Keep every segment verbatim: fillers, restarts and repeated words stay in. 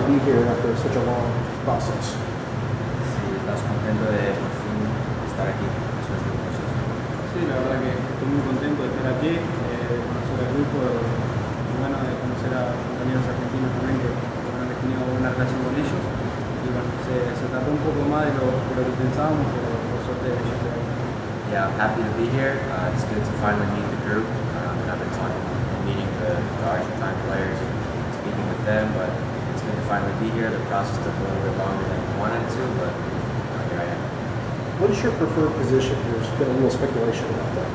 to be here after such a long process. Sí, estás contento de por fin estar aquí. Eso es muy proceso. Sí, la verdad que estoy muy contento de estar aquí, eh, de conocer al grupo, y bueno, de conocer a compañeros argentinos también que bueno, he tenido buena relación con ellos. Y bueno, se, se tardó un poco más de lo, de lo que pensábamos, pero por suerte ya estoy aquí. Yeah, I'm happy to be here. Uh, it's good to finally meet the group. Um, and I've been talking and meeting the, the Argentine players and speaking with them, but it's good to finally be here. The process took a little bit longer than we wanted it to, but uh, here I am. What is your preferred position? There's been a little speculation about that.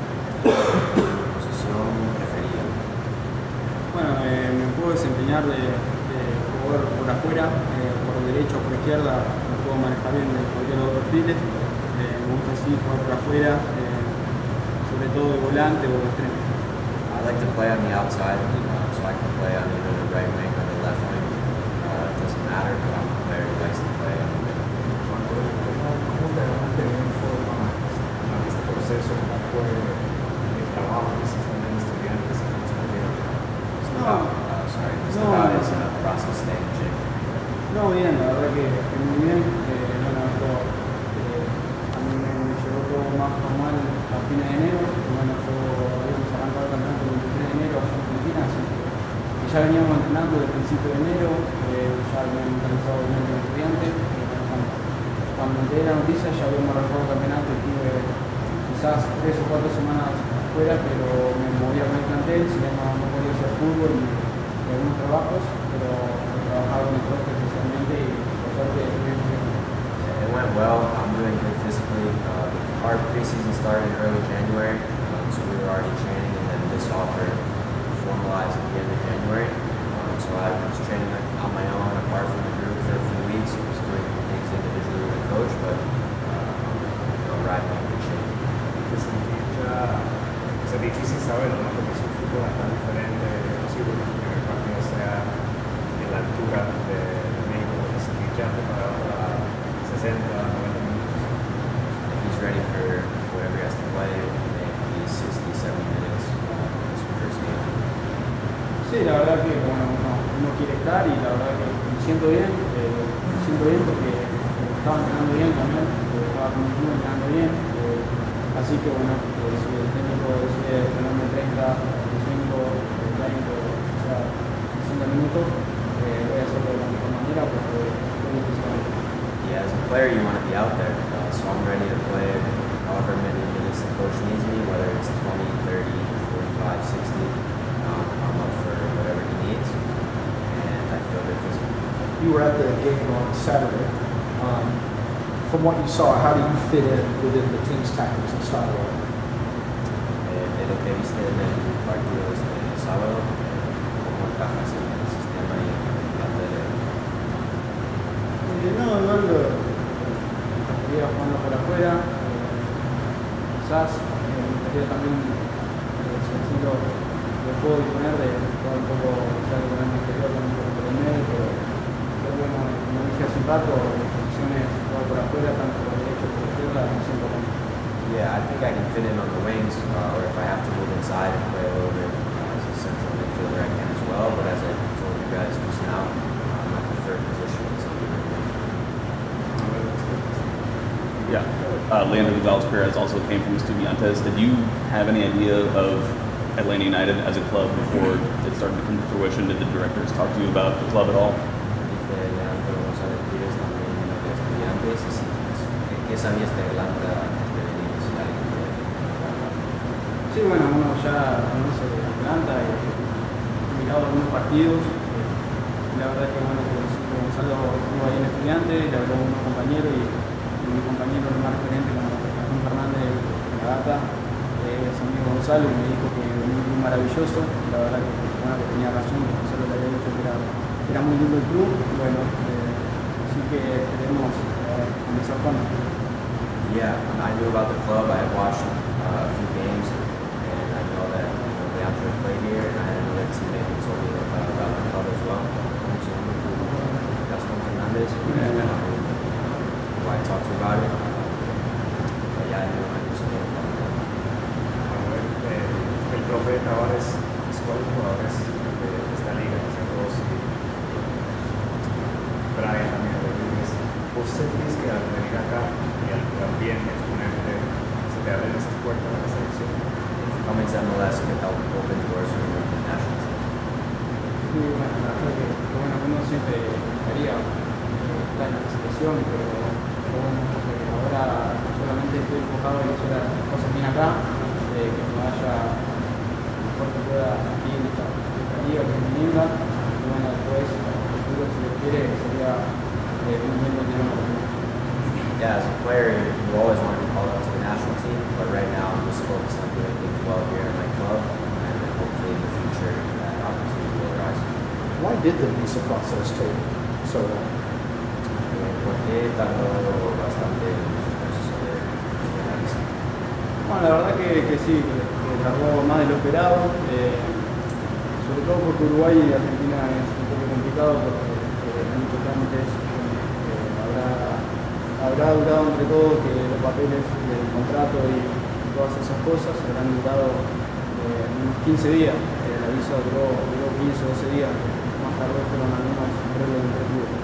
Posición preferida. Bueno, eh, me puedo desempeñar de, de jugador por afuera, eh, por derecha o por izquierda, me puedo manejar bien de cualquiera de los perfiles. Eh, me gusta así jugar por afuera, eh, sobre todo de volante o de extremo. I like to play on the outside, um, so I can play on either the right wing or the left wing. Uh, it doesn't matter, but I'm a player who likes to play on the wing. ¿Cómo te has mantenido en forma en este proceso? ¿Cómo fue el trabajo que hiciste en estudiantes y cómo estás viendo? Just No. about, uh, sorry, just No, about no. his uh, process staying in shape. No, bien, la verdad que, que muy bien. Eh, bueno, esto eh, a mí me, me llegó todo más formal a fines de enero. Y bueno, yo habíamos arrancado el campeonato el veintitrés de enero allá en Argentina, así que, que ya veníamos entrenando desde el principio de enero, eh, ya habíamos realizado bien con estudiantes. Eh, cuando, cuando enteré la noticia ya habíamos arrancado el campeonato y tuve quizás tres o cuatro semanas afuera, pero me movía con el plantel, si no, no podía hacer fútbol y, y algunos trabajos, pero trabajaba con el profe especialmente y por suerte bien. It went well. I'm doing good physically. Uh, our preseason started in early January, um, so we were already training, and then this offer formalized at the end of January. Um, so I was training on my own, apart from the group, for a few weeks. I was doing things individually with the coach, but uh, you know, riding in good shape. Te sentís ya, es difícil saberlo, ¿no? Porque es un fútbol tan diferente, es posible que el primer partido sea en la altura de, de México, te sentís ya preparado para sesenta, noventa minutos. If he's ready for whatever he has to play, maybe sixty, seventy minutes uh, this first game. Sí, la verdad que bueno, uno, uno quiere estar y la verdad que me siento bien, eh, me siento bien porque estaba entrenando bien también, eh, estaba con mi club entrenando bien, eh, así que bueno, eh, si el técnico decide ponerme treinta, veinticinco, treinta, o sea, sesenta minutos, eh, voy a hacerlo de la mejor manera porque estoy dispuesto. Yeah, as a player, you want to be out there, uh, so I'm ready to play however many minutes the coach needs me, whether it's twenty, thirty, forty-five, sixty. Um, I'm up for whatever he needs, and I feel good physically. You were at the game on Saturday. Um, from what you saw, how do you fit in within the team's tactics and style? Eh, de lo que viste en el partido este sábado, eh, ¿cómo encajas en el sistema y en el plantel? Eh, no, Eduardo, estaría jugando por afuera, eh, quizás eh, me gustaría también eh, si así lo, lo puedo disponer de jugar un poco quizás con el interior, con un poco por el medio, pero, pero bueno, como dije hace un rato, mi posición es jugar por afuera, tanto por derecha como por izquierda, me siento cómodo. Yeah, I think I can fit in on the wings, uh, or if I have to move inside and play a little bit uh, as a central midfielder, I can as well. But as I told you guys just now, uh, my preferred position is on the right wing. Yeah, uh, Leandro Gonzalez Perez also came from Estudiantes. Did you have any idea of Atlanta United as a club before it started to come to fruition? Did the directors talk to you about the club at all? Dice Leandro González Pires también vino de Estudiantes. Y si, ¿qué, ¿Qué sabías de Atlanta antes de venir? Si alguien te hablaba. Sí, bueno, uno ya conoce Atlanta y he mirado algunos partidos. Eh, la verdad es que bueno, pues, Gonzalo estuvo ahí en Estudiantes, le habló a unos compañeros y, y mi compañero el más referente como Gastón Fernández de la Gata, eh, es amigo Gonzalo y me dijo que era muy maravilloso. La verdad que, bueno, que tenía razón, que Gonzalo le había dicho que era, era muy lindo el club. Bueno, eh, así que queremos eh, comenzar con él. Yeah, I knew about the club. I had watched uh, a few games, and I know that you know, Leandro played here, and I had another teammate who told me about, about the club as well. Gastón Fernández, Yeah. who I talked to about it. But yeah, I knew I knew something about it. Manuel, eh, el profe Tavares es cuál jugadores de esta liga, es el dos. ¿vos sentís que al venir acá y al también exponerte se te abren esas puertas a la selección? Coming to M L S could help open doors for the national team. Sí, bueno, la verdad que, que bueno, uno siempre quería eh, estar en la selección, pero, pero bueno, eh, ahora solamente estoy enfocado en hacer las cosas bien acá, eh, que me vaya lo mejor que pueda aquí en esta, en esta liga que es mi linda, y bueno, después, en el futuro, si Dios quiere, sería eh, muy bien tener una oportunidad. Yeah, as a player, you always want to be called up to the national team, but right now I'm just focused on doing things well here in my club, and then hopefully in the future that opportunity will arise. Why did the visa process take so long? ¿Por qué tardó bastante el proceso de de la visa? Bueno, la verdad que, que sí, que, que tardó más de lo esperado, eh, sobre todo porque Uruguay y Argentina es un poco complicado porque eh, hay muchos trámites, eh, habrá, habrá durado entre todo que los papeles del contrato y todas esas cosas habrán durado eh, unos quince días, eh, la visa duró, duró quince o doce días, más tarde fueron algunos arreglos entre clubes.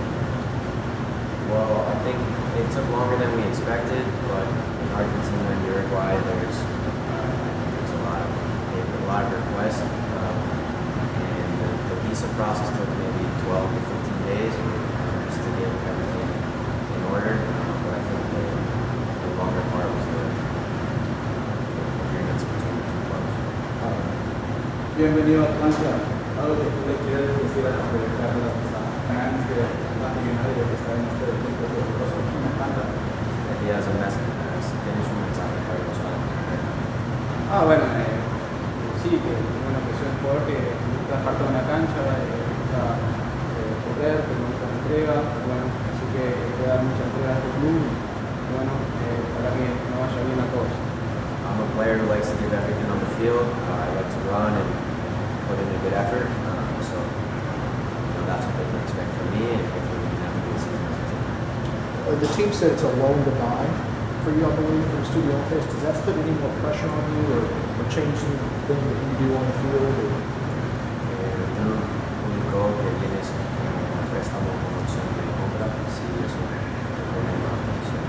Well, I think it took longer than we expected, but in Argentina and Uruguay, there's uh, there's a lot of a lot of requests, um, and the, the visa process took maybe twelve to fifteen days uh, just to get everything in order. Uh, but I think the, the longer part was the, the agreements between the two clubs. Bienvenido a Atlanta. Algo que tú le quieres decir a las fans de Atlanta United que está en este equipo poderoso aquí en Atlanta. He has a message, uh, tienes un mensaje para los fans. Ah, bueno, eh, sí, que bueno, que soy un jugador que me gusta estar en la cancha, eh, me gusta eh, correr, que me gusta la entrega, bueno, así que voy a dar mucha entrega a este club y bueno, eh, para que me vaya bien a todos. I'm a player who likes to give everything on the field. Uh, I like to run and put in a good effort. Um, so, you know, that's what they can expect from me, and hopefully we can have a good season as a team. Uh, the team said it's a loan to buy for you, I believe, for the studio office. Does that put any more pressure on you or, or change anything that you do on the field? Or? Eh, el club único que viene es un préstamo con opción de compra, si eso te pone más presión.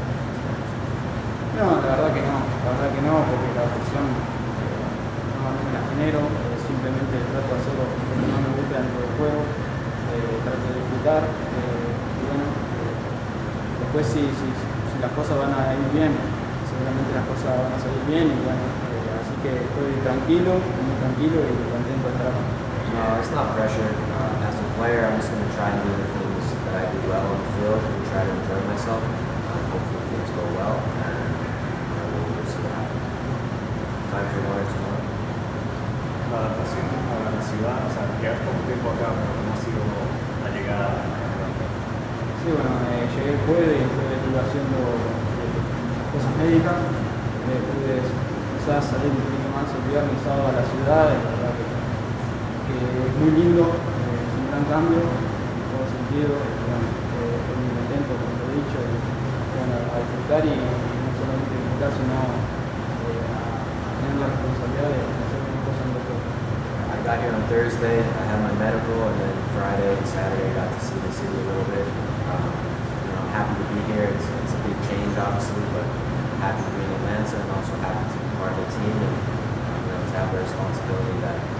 No, la verdad que no, la verdad que no, porque la presión eh, no, no me la genero, eh, simplemente trato de hacer lo que no me gusta dentro del juego, eh, trato de disfrutar, eh, y bueno, eh, después si, si, si las cosas van a ir bien, seguramente las cosas van a salir bien, y bueno, eh, así que estoy tranquilo, muy tranquilo y contento de estar acá. No, it's not pressure. Uh, as a player, I'm just going to try and do the things that I do well on the field and try to enjoy myself. Uh, hopefully things go well, and you know, we'll, we'll see what happens. Time for one or two more. La adaptación a la ciudad, o sea, llevas poco tiempo acá, pero ¿cómo ha sido la llegada a Atlanta? Sí, bueno, eh, llegué el jueves y después estuve haciendo eh, cosas médicas, eh, pude quizás salir un poquito más el viernes y sábado a la ciudad, y la verdad que, que es muy lindo, eh, es un gran cambio en todo sentido, y bueno, eh, estoy muy contento, como lo he dicho, y bueno, a disfrutar y, y no solamente disfrutar, sino eh, a tener la responsabilidad de hacer una cosa en lo que I got here on Thursday. I had my medical, and then Friday and Saturday I got to see the city a little bit. Um, you know, I'm happy to be here. It's, it's a big change, obviously, but I'm happy to be in Atlanta and also happy to be part of the team and uh, you know, to have the responsibility that